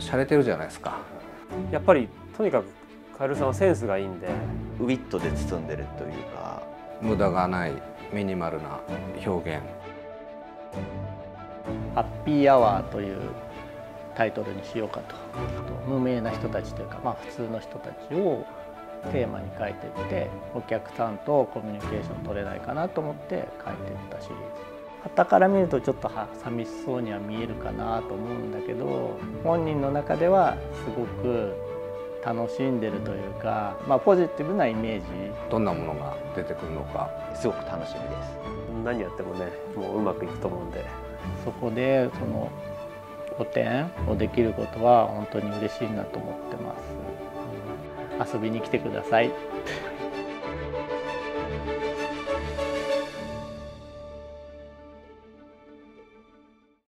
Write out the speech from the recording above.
洒落てるじゃないですか。 やっぱりとにかくカエルさんはセンスがいいんで、 ウィットで包んでるというか、 無駄がないミニマルな表現。 ハッピーアワーというタイトルにしようかと。無名な人たちというか、普通の人たちをテーマに書いていって、お客さんとコミュニケーション取れないかなと思って書いていったシリーズ。傍から見るとちょっと寂しそうには見えるかなと思うんだけど、本人の中ではすごく楽しんでるというか、ポジティブなイメージ。 どんなものが出てくるのかすごく楽しみです。 何やってもね、もううまくいくと思うんで、 そこでその個展をできることは本当に嬉しいなと思ってます。遊びに来てください。